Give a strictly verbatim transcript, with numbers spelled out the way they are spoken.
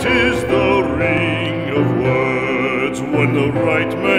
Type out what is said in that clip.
is the ring of words when the right man